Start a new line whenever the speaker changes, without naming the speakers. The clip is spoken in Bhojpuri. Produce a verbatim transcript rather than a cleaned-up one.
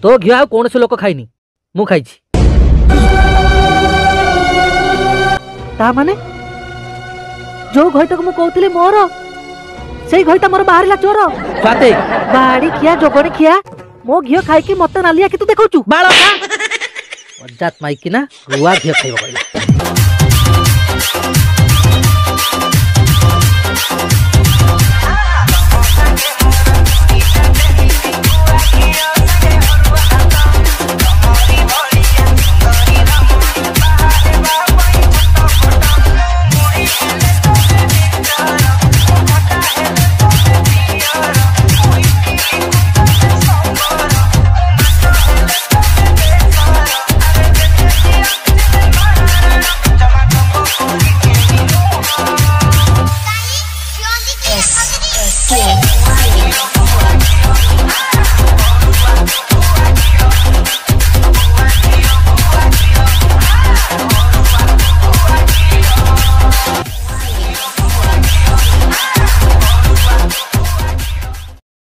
तो घी आ कौन से लोक खाइनी मु खाई ता माने जो घईटा को मु कहूतिले मोर सेई घईटा मोर बाहरला चोर स्वाते बाड़ी खिया जोगणी खिया मो घी खाई कि मत नालिया कि तू देखौचु बाळा अजात माइकी ना रुआ घी खाइबो कहला।